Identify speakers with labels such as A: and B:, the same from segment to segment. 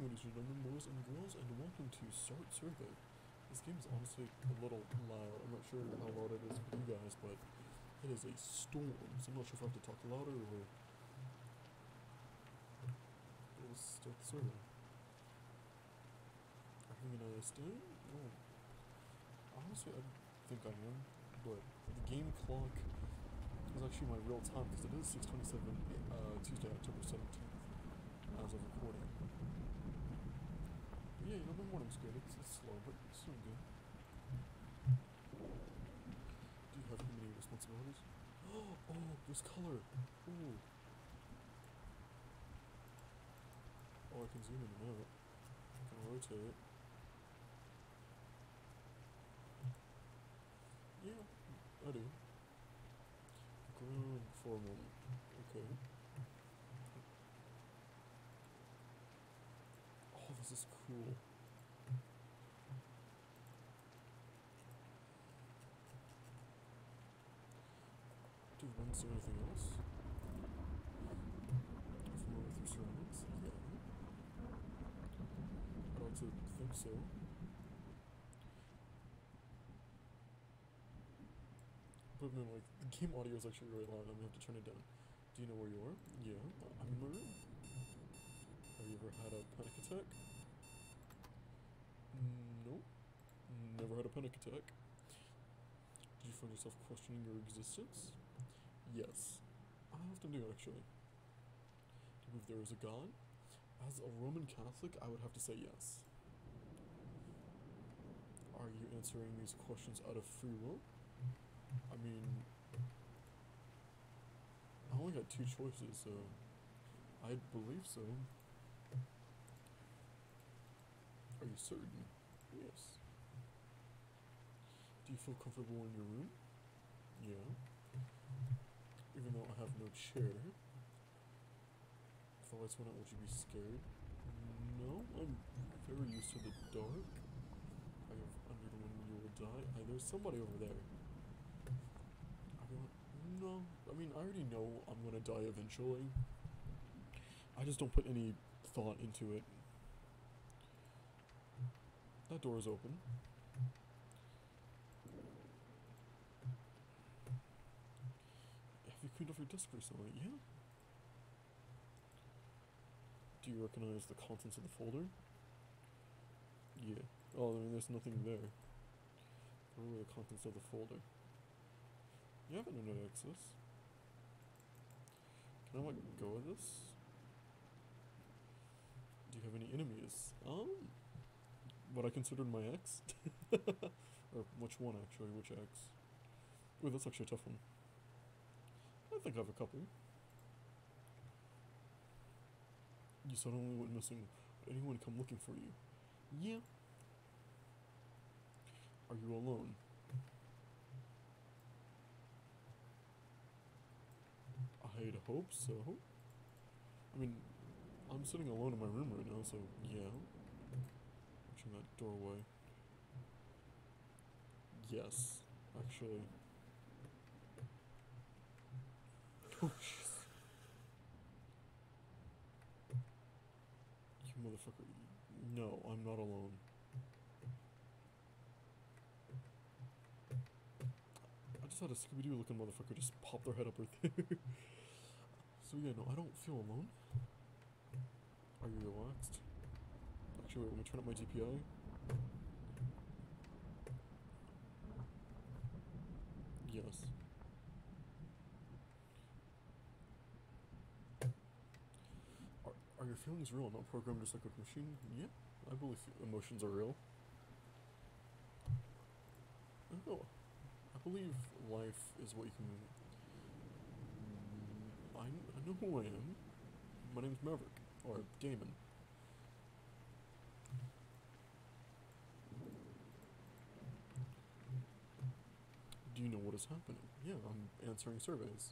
A: ladies and gentlemen, boys and girls, and welcome to Start Survey. This game is honestly a little loud. I'm not sure how loud it is for you guys, but it is a storm, so I'm not sure if I have to talk louder or... Let's start the survey. Having a nice day? Oh. Honestly, I think I am, but the game clock is actually my real time, because it is 6:27, Tuesday, October 17th, as of recording. But yeah, the morning's good. It's slow, but it's still good. Do you have any responsibilities? Oh, this color! Ooh. Oh, I can zoom in and out. I can rotate it. Yeah, I do. Ground formal. Okay. Oh, this is cool. Do you want to do anything else? Familiar with your surroundings? Yeah. I'd like to think so. But no, like, the game audio is actually really loud. I'm gonna have to turn it down. Do you know where you are? Yeah, I'm in my room. Have you ever had a panic attack? Nope. Never had a panic attack. Did you find yourself questioning your existence? Yes. I often do, actually. Do you believe there is a God? As a Roman Catholic, I would have to say yes. Are you answering these questions out of free will? I mean, I only got two choices, so I believe so. Are you certain? Yes. Do you feel comfortable in your room? Yeah. Even though I have no chair. If the lights went out, would you be scared? No, I'm very used to the dark. I have undergone you will die. There's somebody over there. No, I mean, I already know I'm gonna die eventually. I just don't put any thought into it. That door is open. Have you cleaned off your desk recently? Yeah. Do you recognize the contents of the folder? Yeah. Oh, I mean, there's nothing there. Where were the contents of the folder? You have internet access. Can I let go of this? Do you have any enemies? What I considered my ex? Or which one, actually? Which ex? Ooh, that's actually a tough one. I think I have a couple. You suddenly went missing. Would anyone come looking for you? Yeah. Are you alone? I'd hope so. I mean, I'm sitting alone in my room right now, so yeah. Watching that doorway. Yes, actually. Oh, jeez. You motherfucker. No, I'm not alone. I just had a Scooby-Doo looking motherfucker just pop their head up right there. So yeah, no, I don't feel alone. Are you relaxed? Actually, wait, let me turn up my DPI. Yes. Are your feelings real, not programmed just like a machine? Yeah, I believe emotions are real. Oh, I believe life is what you can... I know who I am. My name's Maverick, or Damon. Do you know what is happening? Yeah, I'm answering surveys.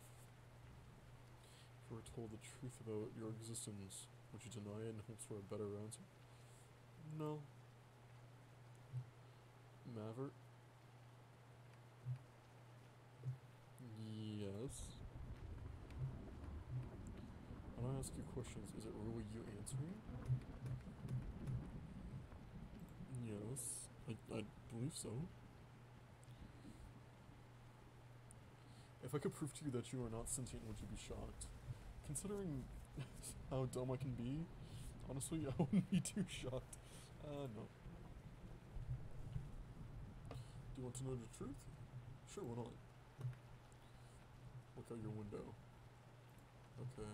A: If you were told the truth about your existence, would you deny it in hopes for a better answer? No. Maverick? Yes. When I ask you questions, is it really you answering? believe so. If I could prove to you that you are not sentient, would you be shocked? Considering how dumb I can be, honestly, I wouldn't be too shocked. No. Do you want to know the truth? Sure, why not? Look out your window. Okay.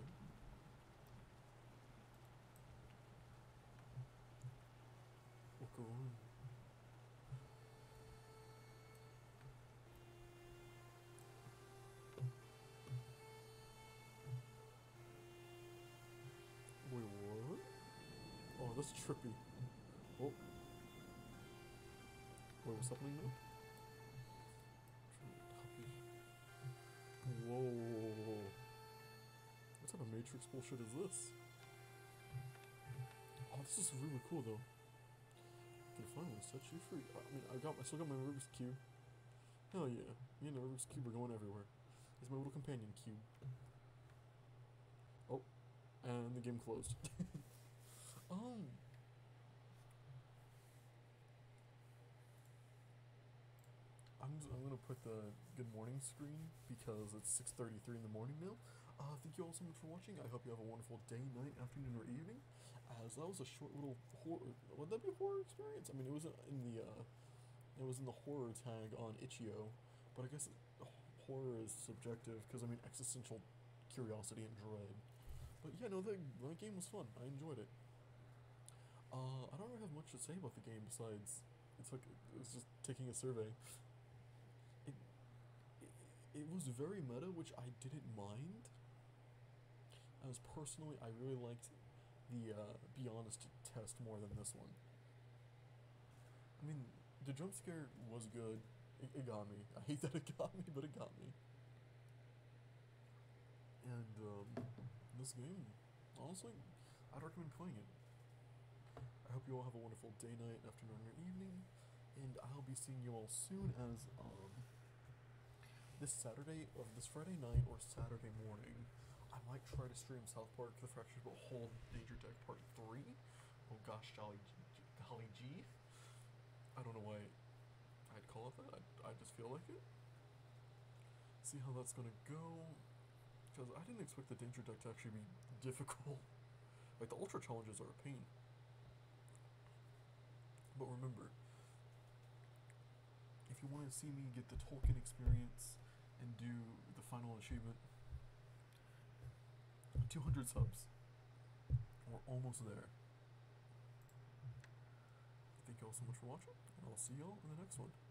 A: Look around. Wait, what? Oh, that's trippy. Oh. Wait, what's happening now? Whoa. What type of Matrix bullshit is this? Oh, this is really cool though. Okay, finally set you free. I mean, I still got my Rubik's Cube. Hell yeah. Me and the Rubik's Cube are going everywhere. It's my little companion cube. Oh, and the game closed. I'm gonna put the good morning screen because it's 6:33 in the morning now. Thank you all so much for watching. I hope you have a wonderful day, night, afternoon, or evening. As that was a short little horror. Would that be a horror experience? I mean, it was in the horror tag on Itch.io, but I guess horror is subjective because I mean existential curiosity and dread. But yeah, no, the game was fun. I enjoyed it. I don't really have much to say about the game besides it was just taking a survey. It, it was very meta, which I didn't mind. As personally, I really liked the Be Honest test more than this one. I mean, the jump scare was good. It got me. I hate that it got me, but it got me. And this game, honestly, I'd recommend playing it. I hope you all have a wonderful day, night, afternoon, or evening, and I'll be seeing you all soon as this Saturday, or this Friday night, or Saturday morning. I might try to stream South Park: The Fractured But Whole Danger Deck Part 3. Oh gosh, golly gee. I don't know why I'd call it that. I just feel like it. See how that's gonna go. Because I didn't expect the Danger Deck to actually be difficult. Like, the Ultra Challenges are a pain. But remember, if you want to see me get the Tolkien experience and do the final achievement, 200 subs. We're almost there. Thank you all so much for watching, and I'll see y'all in the next one.